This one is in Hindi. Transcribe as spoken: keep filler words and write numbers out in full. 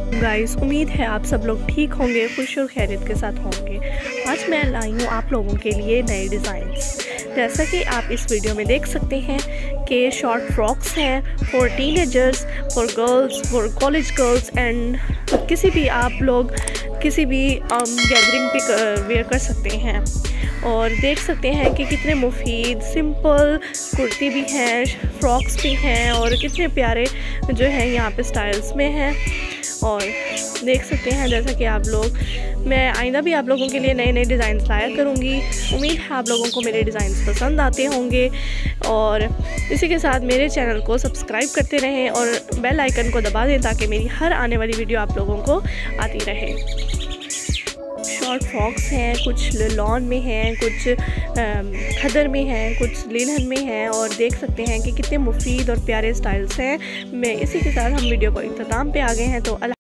गाइस, उम्मीद है आप सब लोग ठीक होंगे, खुश और खैरियत के साथ होंगे। आज मैं लाई हूँ आप लोगों के लिए नए डिज़ाइंस। जैसा कि आप इस वीडियो में देख सकते हैं कि शॉर्ट फ्रॉक्स हैं for teenagers, for girls, for college girls and किसी भी आप लोग किसी भी गैदरिंग पे वेयर कर सकते हैं। और देख सकते हैं कि कितने मुफीद सिंपल कुर्ती भी हैं, फ्रॉक्स भी हैं और कितने प्यारे जो हैं यहाँ पे स्टाइल्स में हैं। और देख सकते हैं जैसा कि आप लोग, मैं आइंदा भी आप लोगों के लिए नए नए डिज़ाइन लाया करूँगी। उम्मीद है आप लोगों को मेरे डिज़ाइंस पसंद आते होंगे और इसी के साथ मेरे चैनल को सब्सक्राइब करते रहें और बेल आइकन को दबा दें ताकि मेरी हर आने वाली वीडियो आप लोगों को आती रहे। शॉर्ट फ्रॉक्स हैं, कुछ लॉन में हैं, कुछ खदर में हैं, कुछ लिनन में हैं और देख सकते हैं कि कितने मुफीद और प्यारे स्टाइल्स हैं। मैं इसी के साथ हम वीडियो को इख्तिताम पे आ गए हैं। तो